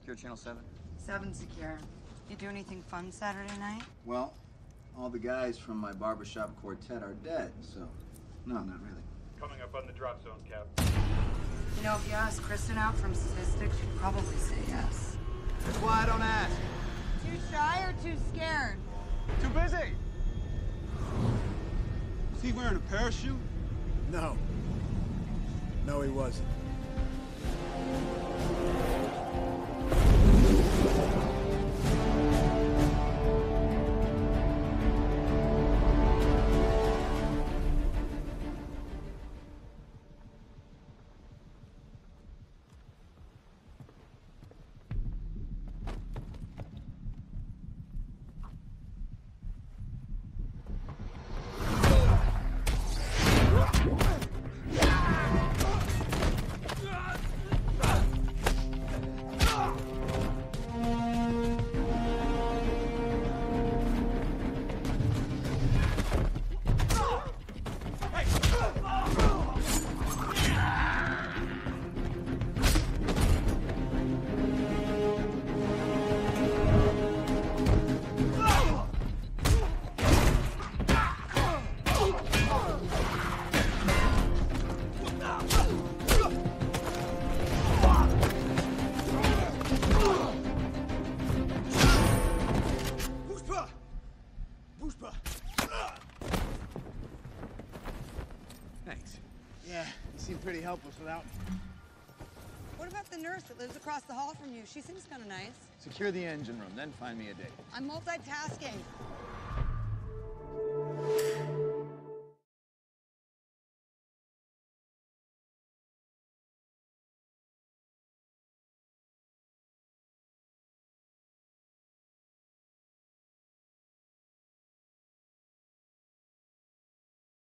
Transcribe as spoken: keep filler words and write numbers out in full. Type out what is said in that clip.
Secure channel seven. Seven secure. You do anything fun Saturday night? Well, all the guys from my barbershop quartet are dead, so no, not really. Coming up on the drop zone, Cap. You know, if you ask Kristen out from statistics, she'd probably say yes. That's why I don't ask. Too shy or too scared? Too busy. Was he wearing a parachute? No. No, he wasn't. Thanks. Yeah, you seem pretty helpless without me. What about the nurse that lives across the hall from you? She seems kind of nice. Secure the engine room, then find me a date. I'm multitasking.